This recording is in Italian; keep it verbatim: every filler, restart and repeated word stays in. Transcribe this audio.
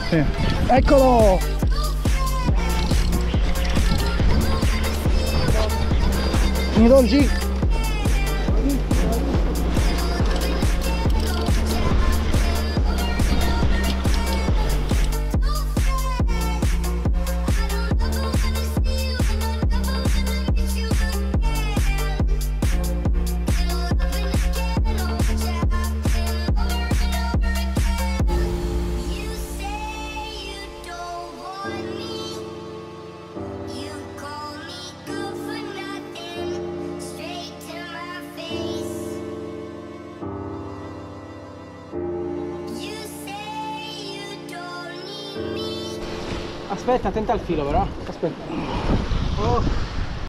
Sì. Eccolo! Finito il G? Aspetta, attenta al filo però. Aspetta. Oh.